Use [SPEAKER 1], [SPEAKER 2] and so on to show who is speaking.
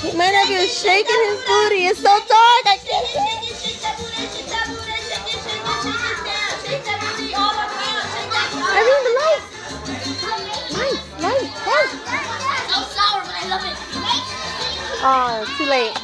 [SPEAKER 1] My nephew is shaking his booty. It's so dark. I can't see. I mean the light. Light.
[SPEAKER 2] So sour, but I love it.
[SPEAKER 1] Oh, too late.